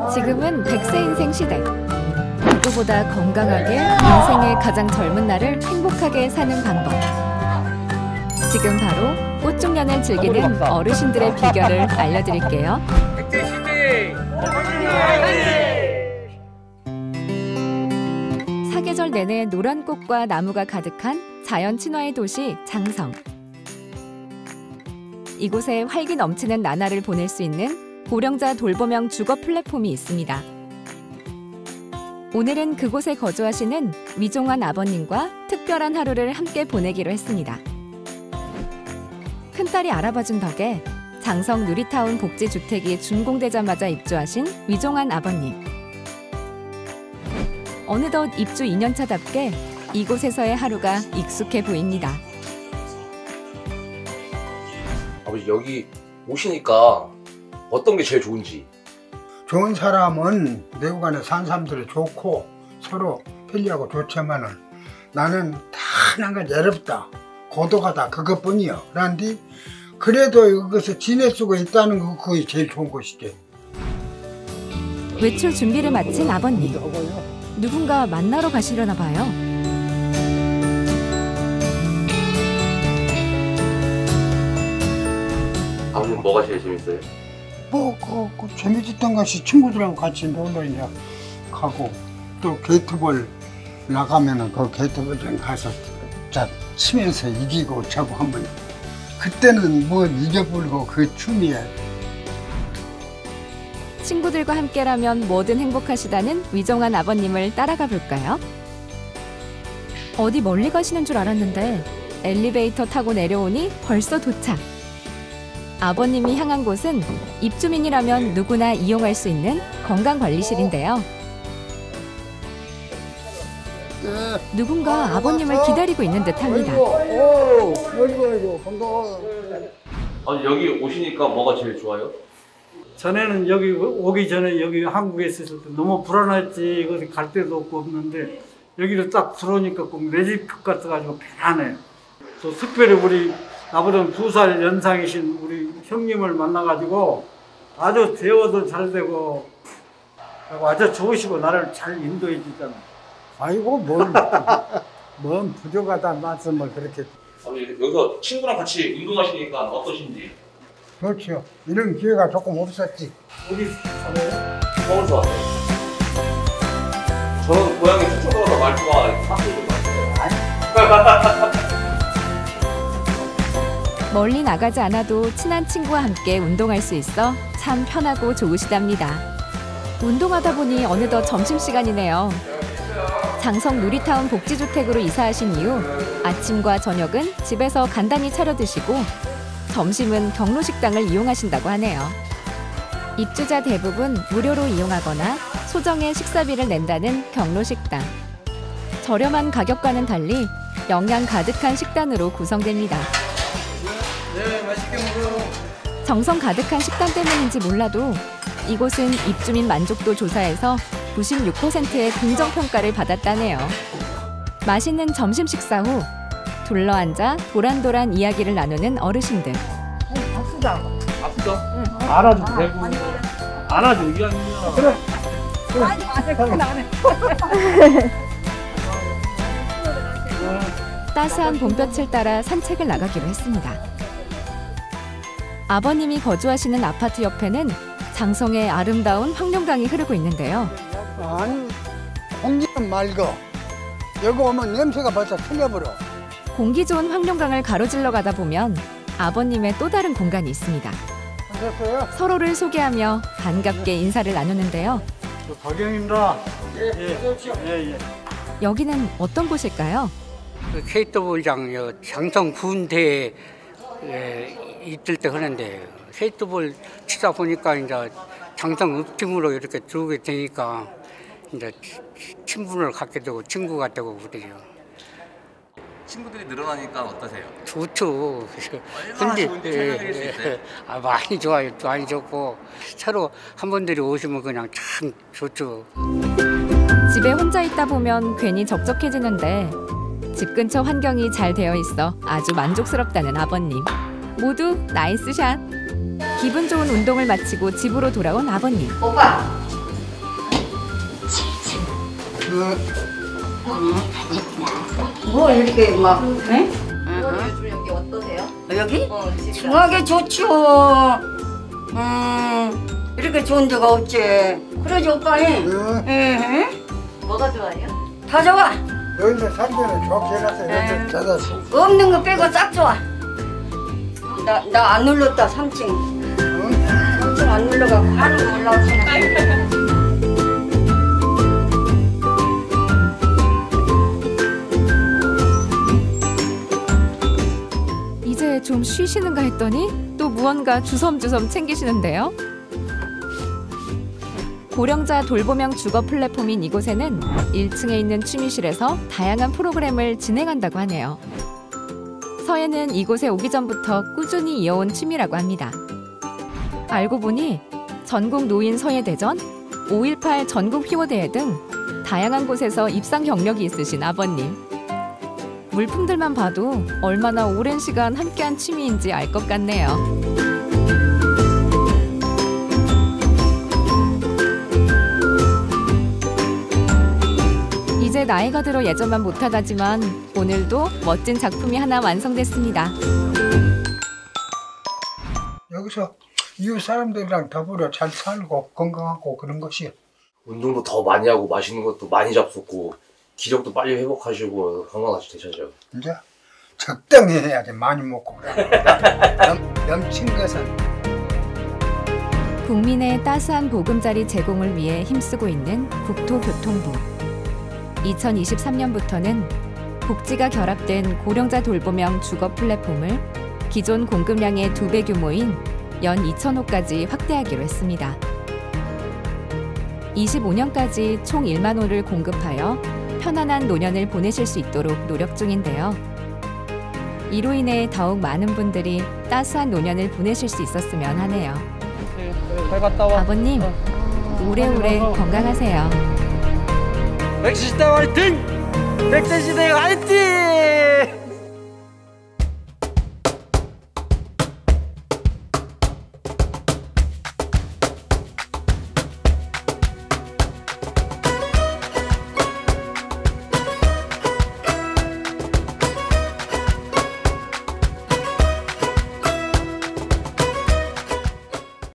지금은 100세 인생 시대. 누구보다 건강하게 인생의 가장 젊은 날을 행복하게 사는 방법. 지금 바로 꽃중년을 즐기는 어르신들의 비결을 알려드릴게요. 사계절 내내 노란 꽃과 나무가 가득한 자연 친화의 도시 장성. 이곳에 활기 넘치는 나날을 보낼 수 있는 고령자 돌봄형 주거 플랫폼이 있습니다. 오늘은 그곳에 거주하시는 위종환 아버님과 특별한 하루를 함께 보내기로 했습니다. 큰딸이 알아봐준 덕에 장성 누리타운 복지주택이 준공되자마자 입주하신 위종환 아버님. 어느덧 입주 2년차답게 이곳에서의 하루가 익숙해 보입니다. 아버지, 여기 오시니까 어떤 게 제일 좋은지. 좋은 사람은 내국간에 사는 사람들이 좋고 서로 편리하고 좋지만은 나는 다 한 가지 어렵다, 고독하다, 그것뿐이요. 그런데 그래도 여기서 지낼 수가 있다는 거, 그게 제일 좋은 것이지. 외출 준비를 마친 아버님. 누군가 만나러 가시려나 봐요. 아버님, 뭐가 제일 재밌어요? 그 재밌었던 것이 친구들하고 같이 놀러 이제 가고, 또 게이트볼 나가면은 그 게이트볼 좀 가서 자 치면서 이기고 자고 한번, 그때는 뭐 이겨버리고 그 춤이야. 친구들과 함께라면 뭐든 행복하시다는 위종환 아버님을 따라가 볼까요? 어디 멀리 가시는 줄 알았는데 엘리베이터 타고 내려오니 벌써 도착. 아버님이 향한 곳은 입주민이라면 누구나 이용할 수 있는 건강관리실인데요. 누군가 아버님을 기다리고 있는 듯합니다. 아니, 여기 오시니까 뭐가 제일 좋아요? 전에는 여기 오기 전에 여기 한국에 있었을 때 너무 불안했지. 어디 갈 데도 없고 없는데 여기를 딱 들어오니까 꼭 내 집 같아가지고 편안해요. 또 특별히 우리 나보다 2살 연상이신 우리 형님을 만나가지고 아주 대화도 잘 되고 아주 좋으시고 나를 잘 인도해 주잖아. 아이고 뭔 부족하다 말씀을 그렇게. 여기서 친구랑 같이 운동하시니까 어떠신지? 그렇죠. 이런 기회가 조금 없었지. 어디 사세요? 서울서 왔어요. 저는 고향이 충청도라서 말투가 사투리로 맞아요. 멀리 나가지 않아도 친한 친구와 함께 운동할 수 있어 참 편하고 좋으시답니다. 운동하다 보니 어느덧 점심시간이네요. 장성 누리타운 복지주택으로 이사하신 이후 아침과 저녁은 집에서 간단히 차려 드시고 점심은 경로식당을 이용하신다고 하네요. 입주자 대부분 무료로 이용하거나 소정의 식사비를 낸다는 경로식당. 저렴한 가격과는 달리 영양 가득한 식단으로 구성됩니다. 네, 맛있게 먹어요. 정성 가득한 식단 때문인지 몰라도 이곳은 입주민 만족도 조사에서 96%의 긍정평가를 받았다네요. 맛있는 점심 식사 후 둘러앉아 도란도란 이야기를 나누는 어르신들. 아프다. 응. 알아도 되고 알아도 이야기야. 그래. 안 해. 따스한 봄볕을 따라 산책을 나가기로 했습니다. 아버님이 거주하시는 아파트 옆에는 장성의 아름다운 황룡강이 흐르고 있는데요. 아니, 공기는 맑어. 여기 오면 냄새가 벌써 틀려버려. 공기 좋은 황룡강을 가로질러 가다 보면 아버님의 또 다른 공간이 있습니다. 오셨어요? 서로를 소개하며 반갑게 인사를 나누는데요. 박영입니다. 예. 여기는 어떤 곳일까요? 케이트볼장 장성 군대에 있을 때 하는데, 케이트볼 치다 보니까 이제 장성 읍팀으로 이렇게 들어오게 되니까 이제 친분을 갖게 되고 친구가 되고 그래요. 친구들이 늘어나니까 어떠세요? 좋죠. 얼마나 좋은지 설명드릴 수 있어요? 많이 좋아요. 많이 좋고 서로 한 분들이 오시면 그냥 참 좋죠. 집에 혼자 있다 보면 괜히 적적해지는데 집 근처 환경이 잘 되어 있어 아주 만족스럽다는 아버님. 모두 나이스 샷! 기분 좋은 운동을 마치고 집으로 돌아온 아버님. 오빠, 뭐 이렇게 막, 에? 요즘 여기 어떠세요? 여기? 집이랑. 중하게 좋죠. 이렇게 좋은 데가 없지. 그러지 오빠니? 응. 뭐가 좋아요? 다 좋아. 여기는 산대는 좋게 해놨어. 여기 찾았어. 없는 거 빼고 싹 좋아. 나 안 눌렀다 3층. 3층 안 눌러가고 하는 거 올라오잖아. 이제 좀 쉬시는가 했더니 또 무언가 주섬주섬 챙기시는데요. 고령자 돌보명 주거 플랫폼인 이곳에는 1층에 있는 취미실에서 다양한 프로그램을 진행한다고 하네요. 서예는 이곳에 오기 전부터 꾸준히 이어온 취미라고 합니다. 알고 보니 전국 노인 서예대전, 5.18 전국 휘호대회 등 다양한 곳에서 입상 경력이 있으신 아버님. 물품들만 봐도 얼마나 오랜 시간 함께한 취미인지 알 것 같네요. 이제 나이가 들어 예전만 못하다지만 오늘도 멋진 작품이 하나 완성됐습니다. 여기서 이웃 사람들이랑 더불어 잘 살고 건강하고 그런 것이 운동도 더 많이 하고 맛있는 것도 많이 잡수고 기력도 빨리 회복하시고 건강하시 되셔야죠. 이제 적당히 해야지. 많이 먹고 넘친 것은 국민의 따스한 보금자리 제공을 위해 힘쓰고 있는 국토교통부. 2023년부터는 복지가 결합된 고령자 돌보명 주거 플랫폼을 기존 공급량의 2배 규모인 연 2,000호까지 확대하기로 했습니다. 25년까지 총 1만 호를 공급하여 편안한 노년을 보내실 수 있도록 노력 중인데요. 이로 인해 더욱 많은 분들이 따스한 노년을 보내실 수 있었으면 하네요. 잘 갔다 와. 아버님, 오래오래 건강하세요. 백시시대 화이팅! 백세시대 화이팅!